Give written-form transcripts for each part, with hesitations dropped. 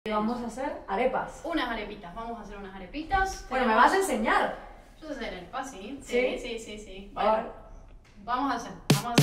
Y vamos a hacer arepas. Unas arepitas, vamos a hacer unas arepitas. Bueno, ¿me vas a enseñar? Yo sé hacer arepas, sí. ¿Sí? Sí. A Bueno, ver. vamos a hacer.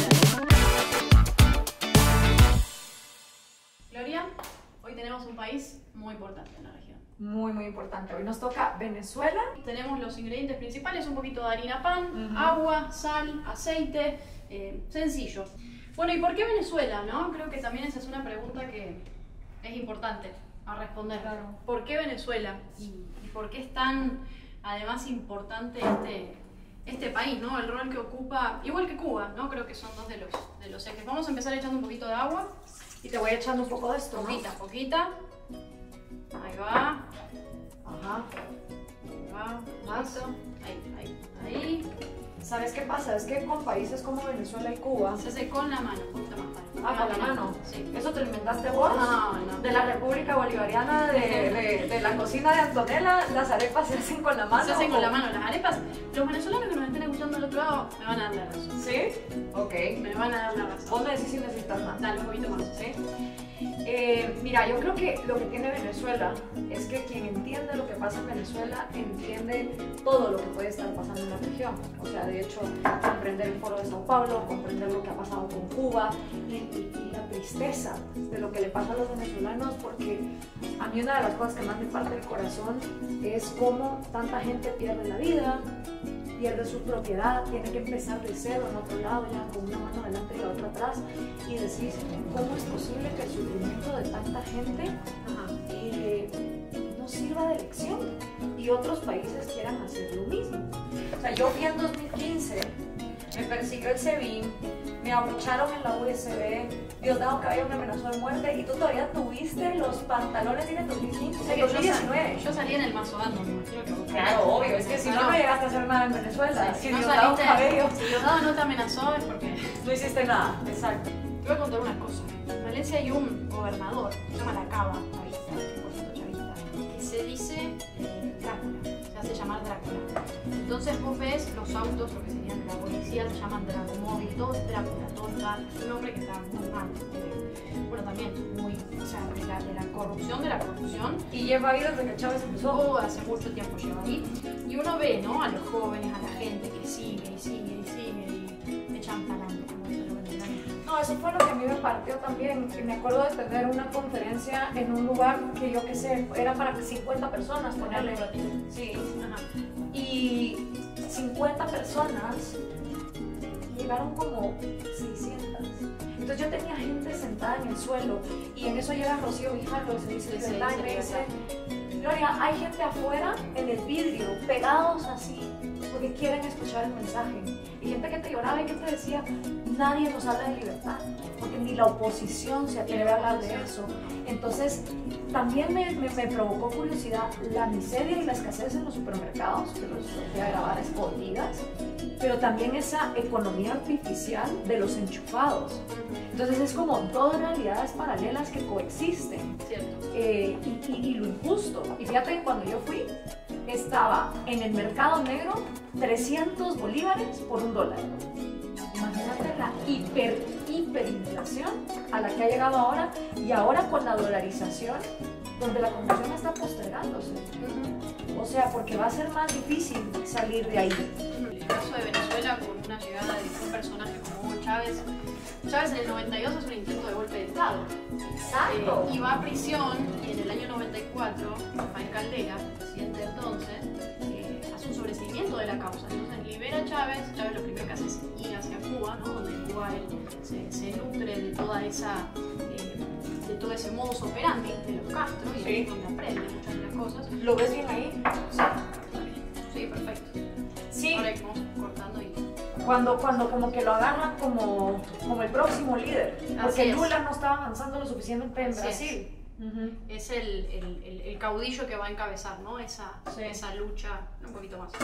Gloria, hoy tenemos un país muy importante en la región. Muy, muy importante. Hoy nos toca Venezuela. Tenemos los ingredientes principales, un poquito de harina pan, agua, sal, aceite, sencillo. Bueno, ¿y por qué Venezuela, no? Creo que también esa es una pregunta que es importante a responder. Claro. ¿Por qué Venezuela? ¿Y por qué es tan, además, importante este país, ¿no? El rol que ocupa, igual que Cuba, ¿no? Creo que son dos de los ejes. Vamos a empezar echando un poquito de agua. Y te voy echando un poco de esto, ¿no? Poquita. Ahí va. Ajá. Ahí va. Más. Listo. Ahí. ¿Sabes qué pasa? Es que con países como Venezuela y Cuba... Se hace con la mano, un poquito más para. Ah, con la mano. Sí. ¿Eso te lo inventaste vos? No. De la República Bolivariana, de la cocina de Antonella, las arepas se hacen con la mano. Se hacen con la mano las arepas. Los venezolanos que nos estén escuchando al otro lado me van a dar la razón. ¿Sí? Ok. Me van a dar la razón. Vos me decís si necesitas más. Dale un poquito más. ¿Sí? Mira, yo creo que lo que tiene Venezuela es que quien entiende lo que pasa en Venezuela entiende todo lo que puede estar pasando en la región. O sea, de hecho, comprender el Foro de Sao Paulo, comprender lo que ha pasado con Cuba y la tristeza de lo que le pasa a los venezolanos, porque a mí una de las cosas que más me parte el corazón es cómo tanta gente pierde la vida, pierde su propiedad, tiene que empezar de cero en otro lado, ya con una mano adelante y la otra atrás, y decís, ¿cómo es posible que el sufrimiento de tanta gente no sirva de lección y otros países quieran hacer lo mismo? O sea, yo fui en 2015, me persiguió el SEBIN, me abucharon en la USB, Diosdado Cabello me amenazó de muerte, y tú todavía tuviste los pantalones en el 2015, en 2019. Yo salí en el mazo dando, me imagino que vos. Claro, obvio, es que si no llegaste a hacer nada en Venezuela. Si Si no Diosdado saliste, Cabello, si Diosdado no te amenazó es porque. no hiciste nada. Exacto. Te voy a contar una cosa. En Valencia hay un gobernador, se llama La Cava, chavista, 100% chavista, que se dice Drácula, se hace llamar Drácula. Entonces vos ves los autos, lo que serían de la policía, se llaman Dragomóvil, todo es Drácula, todo está, es un hombre que está muy mal. Bueno, también muy, o sea, de la corrupción. Y lleva ahí desde que Chávez empezó. Hace mucho tiempo lleva ahí. Y uno ve, ¿no? A los jóvenes, a la gente que sigue y echan para adelante, como dicen los venezolanos. No, eso fue lo que a mí me partió también. Y me acuerdo de tener una conferencia en un lugar que yo qué sé, era para 50 personas, ponerle. Sí. Ajá. Y 50 personas, llegaron como 600. Entonces yo tenía gente sentada en el suelo y en eso llega Rocío Guijarro y se dice sentada y me dice, Gloria, hay gente afuera en el vidrio, pegados así, porque quieren escuchar el mensaje. Y gente que te lloraba y que te decía, nadie nos habla de libertad, porque ni la oposición se atreve a hablar de eso. Entonces, también me provocó curiosidad la miseria y la escasez en los supermercados, que los fui a grabar escondidas, pero también esa economía artificial de los enchufados. Entonces es como dos realidades paralelas que coexisten. Cierto. Y lo injusto. Y fíjate que cuando yo fui, estaba en el mercado negro 300 bolívares por $1. Imagínate la hiperinflación a la que ha llegado ahora, y ahora con la dolarización, donde la conversión está postergándose. O sea, porque va a ser más difícil salir de ahí. El caso de Venezuela, con una llegada de un personaje como Hugo Chávez. Chávez en el 92 hace un intento de golpe de Estado. Exacto. Y va a prisión, y en el año 94, Rafael Caldera, presidente de entonces, hace un sobreseimiento de la causa. Entonces libera a Chávez. Chávez lo primero que hace es ir hacia Cuba, ¿no? Donde en Cuba él se nutre de toda esa... de todo ese modus operandi de los Castro, y ahí es donde aprende muchas de las cosas. ¿Lo ves bien ahí? Sí, perfecto. Sí. Ahora que vamos cortando y... Cuando como que lo agarran como el próximo líder, porque Así es. Lula no estaba avanzando lo suficiente en Así Brasil. Es el caudillo que va a encabezar, ¿no? Esa lucha, un poquito más.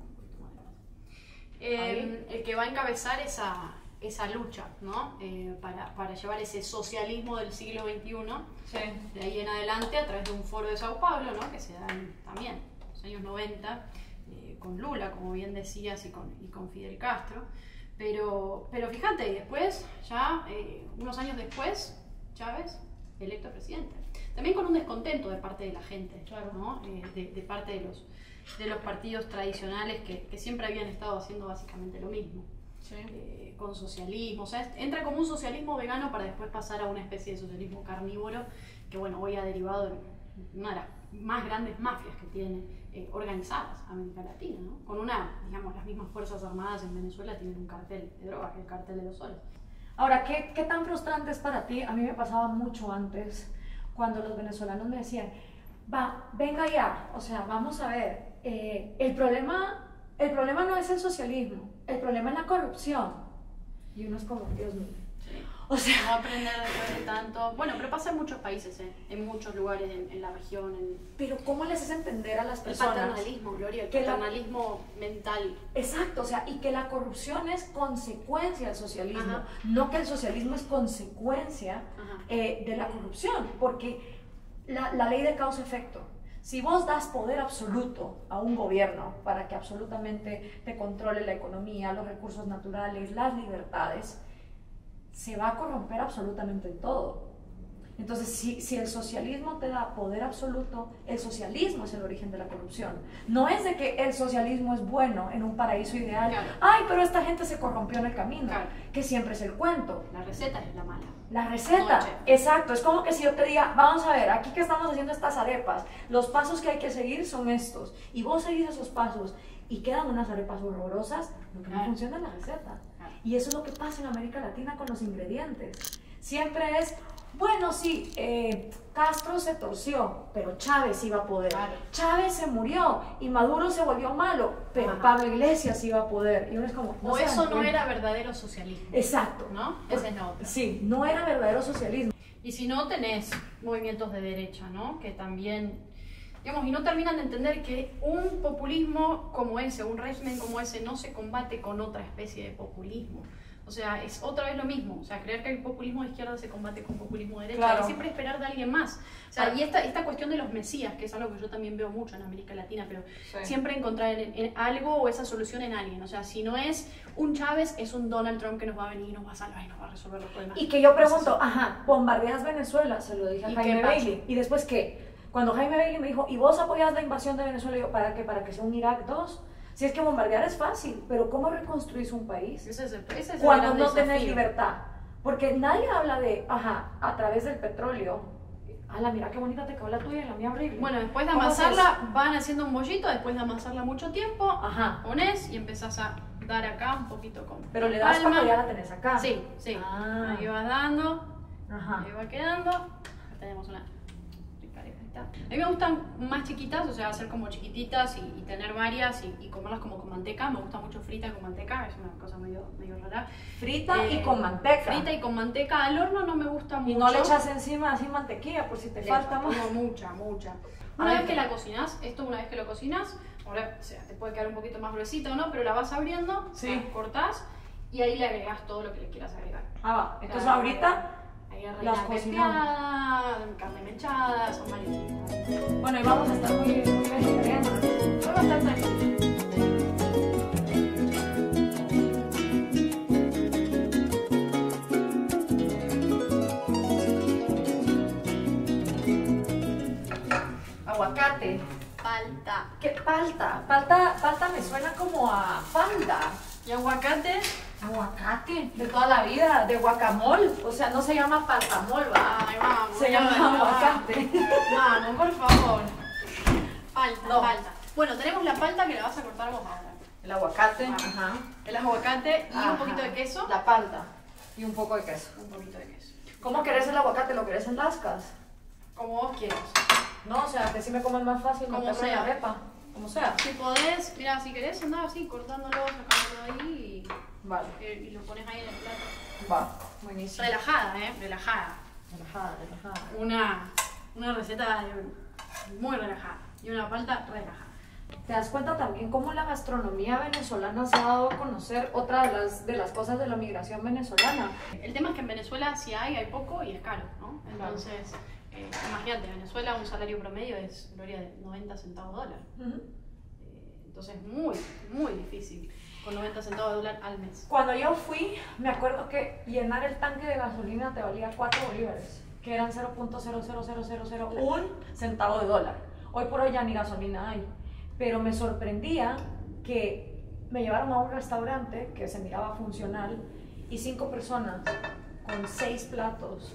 El que va a encabezar esa lucha, ¿no? Para llevar ese socialismo del siglo XXI, de ahí en adelante, a través de un foro de Sao Paulo, ¿no? Que se da también en los años 90, con Lula, como bien decías, y con Fidel Castro. Pero fíjate, y después, ya unos años después, Chávez electo presidente. también con un descontento de parte de la gente, Claro. ¿no? De parte de los partidos tradicionales que siempre habían estado haciendo básicamente lo mismo. Sí. Con socialismo, o sea, entra como un socialismo vegano para después pasar a una especie de socialismo carnívoro que, bueno, hoy ha derivado en una de las más grandes mafias que tiene organizadas América Latina, ¿no? Con digamos, las mismas fuerzas armadas en Venezuela tienen un cartel de drogas, que es el cartel de los soles. Ahora, ¿qué tan frustrante es para ti? A mí me pasaba mucho antes, cuando los venezolanos me decían, venga ya, o sea, vamos a ver, el problema no es el socialismo, el problema es la corrupción. Y uno es como, Dios mío. Sí. O sea, No aprender después de tanto. Bueno, pero pasa en muchos países, en muchos lugares en la región. pero ¿cómo les haces entender a las El personas? paternalismo, Gloria, el que paternalismo mental. Exacto, o sea, y que la corrupción es consecuencia del socialismo, Ajá. no que el socialismo es consecuencia Ajá. de la corrupción, porque la ley de causa-efecto. Si vos das poder absoluto a un gobierno para que absolutamente te controle la economía, los recursos naturales, las libertades, se va a corromper absolutamente en todo. Entonces, si el socialismo te da poder absoluto, el socialismo es el origen de la corrupción. No es de que el socialismo es bueno en un paraíso ideal. Claro. Ay, pero esta gente se corrompió en el camino. Claro. Que siempre es el cuento. La receta es la mala. La receta, Noche. exacto, es como que si yo te diga, vamos a ver, aquí que estamos haciendo estas arepas, los pasos que hay que seguir son estos, y vos seguís esos pasos, y quedan unas arepas horrorosas, lo que no Claro. funciona es la receta. Claro. Y eso es lo que pasa en América Latina con los ingredientes. Siempre es, bueno, sí, Castro se torció, pero Chávez iba a poder. Claro. Chávez se murió y Maduro se volvió malo, pero Ajá. Pablo Iglesias iba a poder. Y uno es como, O se dan eso no cuenta. era verdadero socialismo. Exacto. ¿No? Esa es la otra. Sí, no era verdadero socialismo. Y si no, tenés movimientos de derecha, ¿no? Que también, digamos, y no terminan de entender que un populismo como ese, un régimen como ese, no se combate con otra especie de populismo. O sea, es otra vez lo mismo. O sea, creer que el populismo de izquierda se combate con populismo de derecha. Claro. Y siempre esperar de alguien más. O sea, y esta cuestión de los mesías, que es algo que yo también veo mucho en América Latina, pero siempre encontrar en algo o esa solución en alguien. O sea, si no es un Chávez, es un Donald Trump que nos va a venir y nos va a salvar y nos va a resolver los problemas. Y que yo pregunto, ajá, bombardeas Venezuela, se lo dije a ¿Y Jaime qué pasa? Bailey. ¿Y después qué? Cuando Jaime Bailey me dijo, ¿y vos apoyás la invasión de Venezuela? Y yo, ¿para qué? ¿Para que sea un Irak 2? Si es que bombardear es fácil, pero ¿cómo reconstruís un país Ese es el cuando gran no tenés desafío. libertad? Porque nadie habla de, ajá, a través del petróleo. Ala, mira qué bonita te quedó la tuya y la mía horrible. Bueno, después de ¿Cómo amasarla, van haciendo un bollito, después de amasarla mucho tiempo, Ajá. pones y empezás a dar acá un poquito con Pero le das palma. cuando ya la tenés acá. Sí, sí. Ah. Ahí vas dando, Ajá. ahí va quedando. Acá tenemos una rica arepa, ahí está. A mí me gustan más chiquitas, o sea, hacer como chiquititas y tener varias y comerlas como con manteca. Me gusta mucho frita con manteca, es una cosa medio rara. Frita y con manteca. Frita y con manteca. Al horno no me gusta mucho. Y no le echas encima así mantequilla por si te Le falta más. pongo mucha. Una Ay, vez que qué- la cocinas, una vez que lo cocinas, ahora o sea, te puede quedar un poquito más gruesita o no, pero la vas abriendo, Sí. la cortás y ahí le agregas todo lo que le quieras agregar. Ah, va. Entonces Claro. ahorita, Ahí las reina cocinamos. pepeada, carne mechada, son varios. bueno, y vamos a estar muy vegetarianos. Fue bastante. Aguacate. Palta. ¿Qué palta? Palta me suena como a falda. Y aguacate. Aguacate, de toda la vida, de guacamole. O sea, no se llama paltamol, va. Ay, vamos. Se llama aguacate. Vamos, por favor. Palta, No. palta. Bueno, tenemos la palta que la vas a cortar vos ahora. El aguacate. Ajá. El aguacate y Ajá. un poquito de queso. La palta. Y un poco de queso. Un poquito de queso. ¿Cómo querés el aguacate? ¿Lo querés en lascas? Como vos quieras. No, o sea, que si me comen más fácil Como meterlo en la sea. arepa. Como sea. Si podés, mira, si querés andar así, cortándolo, sacándolo ahí Vale. y lo pones ahí en el plato. Va. Buenísimo. Relajada, relajada. Relajada. Una receta muy relajada y una palta relajada. ¿Te das cuenta también cómo la gastronomía venezolana se ha dado a conocer otra de las cosas de la migración venezolana? El tema es que en Venezuela si hay poco y es caro, ¿no? Entonces, imagínate, en Venezuela un salario promedio es, Gloria, de 90 centavos de dólar. Entonces, muy difícil con 90 centavos de dólar al mes. Cuando yo fui, me acuerdo que llenar el tanque de gasolina te valía 4 bolívares, que eran 0.00001 centavo de dólar. Hoy por hoy ya ni gasolina hay. Pero me sorprendía que me llevaron a un restaurante que se miraba funcional y 5 personas con 6 platos,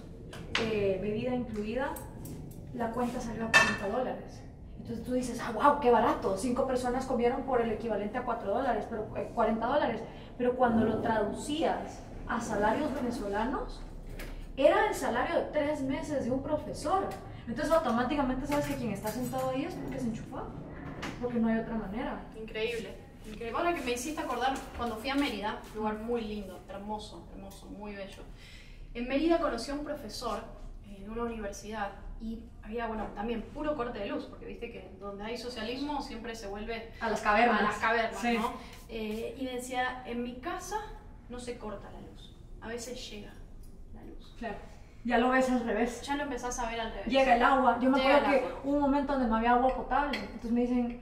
bebida incluida, la cuenta salió a $40. Entonces tú dices, ah, wow, qué barato. 5 personas comieron por el equivalente a $4, pero, $40. Pero cuando lo traducías a salarios venezolanos, era el salario de 3 meses de un profesor. Entonces automáticamente sabes que quien está sentado ahí es porque se enchufó, porque no hay otra manera. Increíble. Increíble. Ahora que me hiciste acordar, cuando fui a Mérida, lugar muy lindo, hermoso, hermoso, muy bello. En Mérida conocí a un profesor de una universidad y había, bueno, también puro corte de luz, porque viste que donde hay socialismo siempre se vuelve a las cavernas, sí. ¿No? Y decía, en mi casa no se corta la luz, a veces llega la luz. Claro. Ya lo ves al revés. Ya lo empezás a ver al revés. Llega el agua. Yo me acuerdo que hubo un momento donde no había agua potable. Entonces me dicen,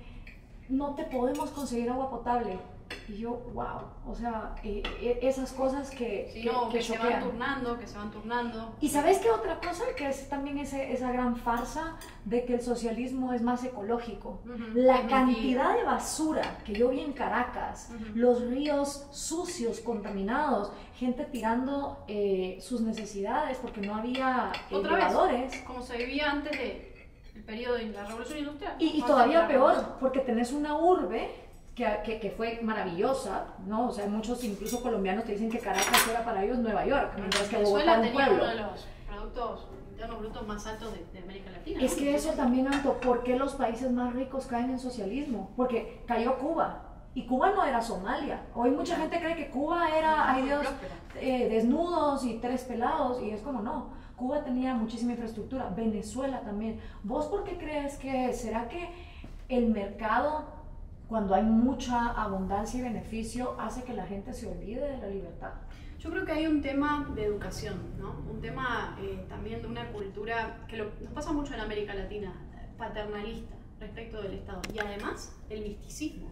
no te podemos conseguir agua potable. Y yo, wow, o sea, esas cosas que se van turnando. Y ¿sabes qué otra cosa? Que es también esa gran farsa de que el socialismo es más ecológico. La cantidad de basura que yo vi en Caracas, los ríos sucios, contaminados, gente tirando sus necesidades porque no había elevadores. Como se vivía antes del periodo de la Revolución Industrial. Y todavía peor, porque tenés una urbe que fue maravillosa, ¿no? O sea, muchos incluso colombianos te dicen que Caracas era para ellos Nueva York, mientras que Bogotá era un pueblo. Uno de los productos internos brutos más altos de América Latina. Es que eso también, Anto, ¿por qué los países más ricos caen en socialismo? Porque cayó Cuba, y Cuba no era Somalia. Hoy mucha gente cree que Cuba era, ay Dios, desnudos y 3 pelados, y es como no. Cuba tenía muchísima infraestructura, Venezuela también. ¿Vos por qué crees que, será que el mercado, cuando hay mucha abundancia y beneficio, hace que la gente se olvide de la libertad? Yo creo que hay un tema de educación, ¿no? Un tema también de una cultura que nos pasa mucho en América Latina, paternalista respecto del Estado. Y además, el misticismo.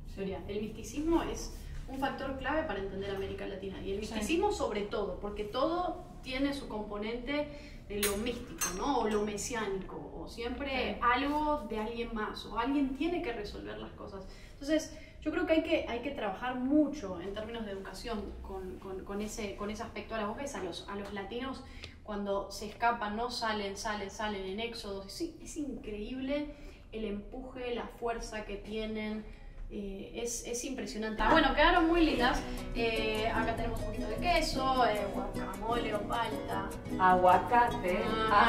El misticismo es un factor clave para entender América Latina. Y el misticismo sobre todo, porque todo tiene su componente de lo místico, ¿no? O lo mesiánico, o siempre algo de alguien más, o alguien tiene que resolver las cosas. Entonces, yo creo que hay que trabajar mucho en términos de educación con ese aspecto. Ahora vos ves a los latinos cuando se escapan, no salen en éxodos. Sí, es increíble el empuje, la fuerza que tienen. Es impresionante. Bueno, quedaron muy lindas. Acá tenemos un poquito de queso, guacamole o palta. Aguacate.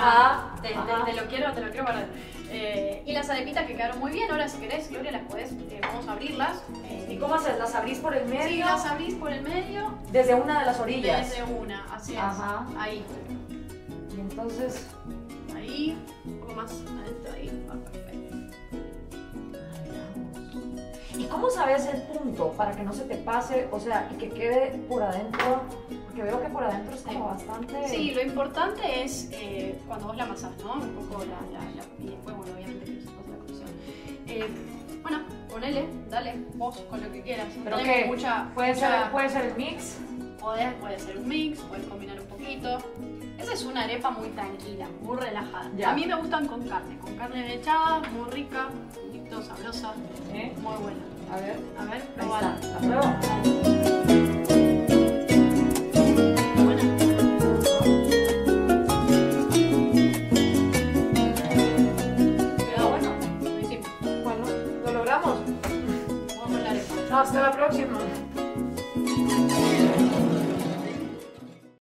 Te lo quiero guardar. Y las arepitas que quedaron muy bien. Ahora, si querés, Gloria, las podés, vamos a abrirlas. ¿Y cómo haces? ¿Las abrís por el medio? Sí, las abrís por el medio. Desde una de las orillas. Desde una, así es. Ahí. Y entonces. Ahí, un poco más adentro, ahí. Perfecto. ¿Y cómo sabes el punto para que no se te pase, o sea, y que quede por adentro? Porque veo que por adentro es como bastante... Sí, lo importante es cuando vos la amasás, ¿no? Un poco y después, bueno, obviamente que se pasa la cocción. Bueno, ponele, dale, vos con lo que quieras. ¿Pero qué? ¿Puede ser el mix? Puede ser un mix, puedes combinar un poquito. Esa es una arepa muy tranquila, muy relajada. Ya. A mí me gustan con carne mechada, muy rica, un poquito sabrosa, muy buena. A ver, probala. Ahí está, la pruebo. Buena. Quedó bueno, lo hicimos. Bueno, lo logramos. Vamos con la arepa. Hasta la próxima.